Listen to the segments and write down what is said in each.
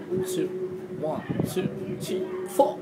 two, 1, 2, 3, 4.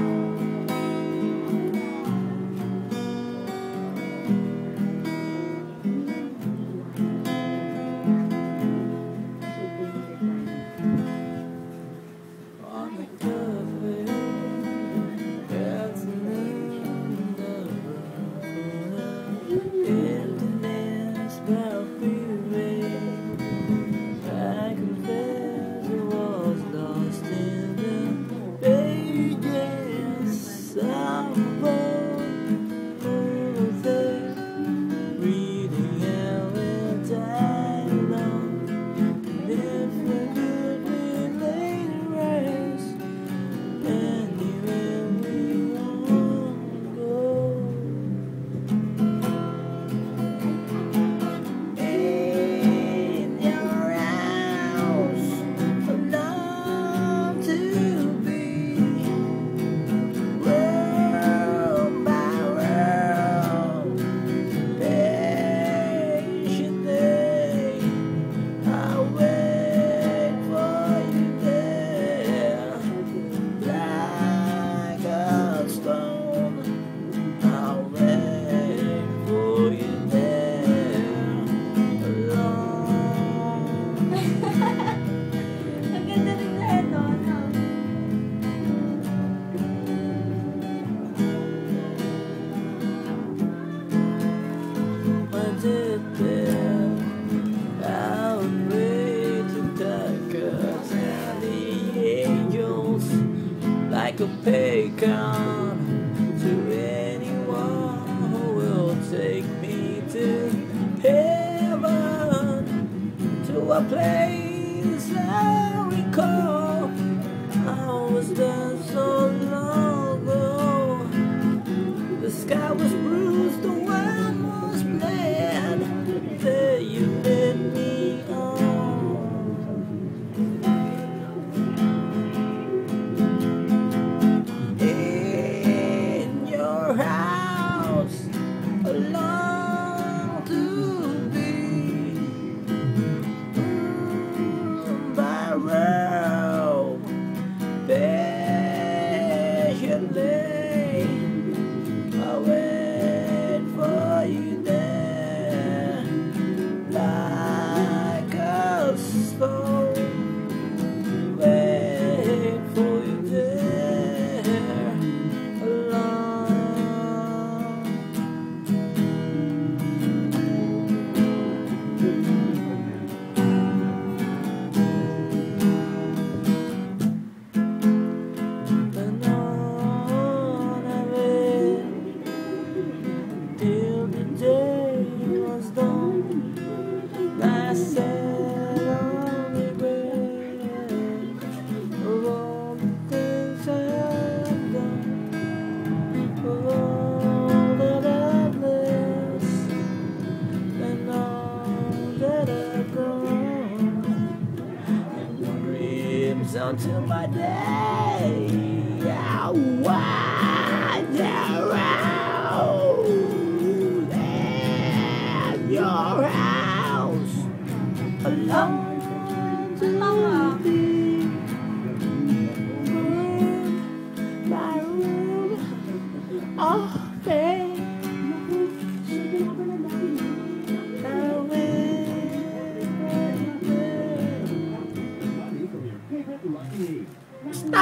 Like a pagan to anyone who will take me to heaven, to a place I recall I was there so long ago. The sky was bruised, the wind was bled. There you led me on. House, I long to be by road, patiently I wait for you there, like a stone. Wait for you there, till the day was done. I said on the way of all the things I've done, of all that I've missed, and all that I've done, and the dreams until my day. Your house alone to be my room of faith. I will